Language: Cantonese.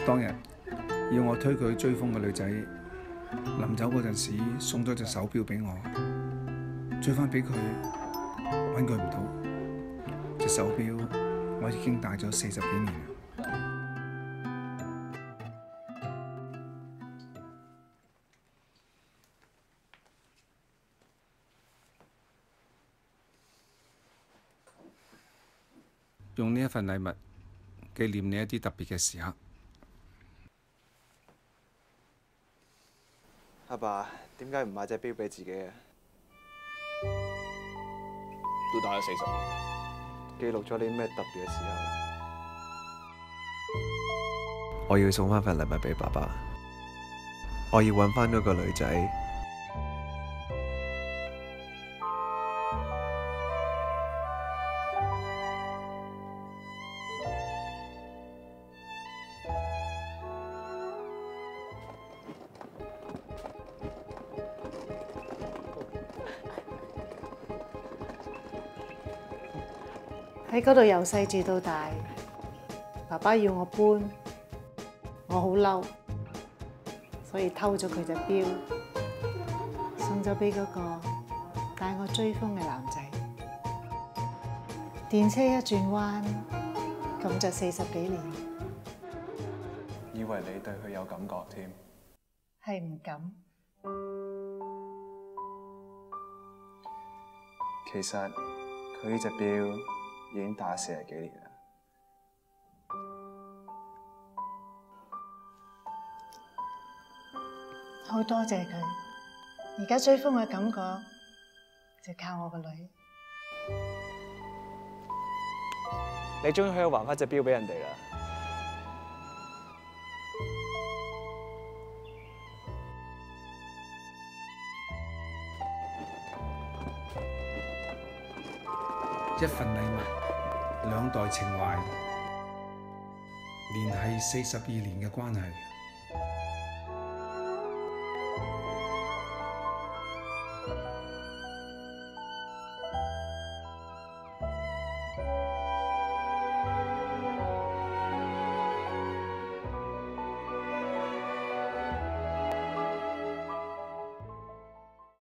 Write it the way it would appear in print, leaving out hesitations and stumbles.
當日要我推佢追風嘅女仔，臨走嗰陣時送咗隻手錶俾我，追返俾佢，揾佢唔到。隻手錶我已經戴咗40幾年啦。用呢一份禮物紀念你一啲特別嘅時刻。 阿爸，點解唔買隻錶俾自己啊？ 都戴咗40年， 記錄咗你咩特別嘅時候？ 我要送翻份禮物俾爸爸，我要揾翻嗰個女仔。 喺嗰度由細住到大，爸爸要我搬，我好嬲，所以偷咗佢隻錶，送咗俾嗰個帶我追風嘅男仔。電車一轉彎，咁就40幾年， 以為你對佢有感覺添。 係唔敢。 其實佢呢隻錶已經戴咗40幾年啦。 好多謝佢，而家追風嘅感覺就靠我個女。 你終於可以還翻隻錶俾人哋啦。 一份禮物，兩代情懷，連繫42年嘅關係。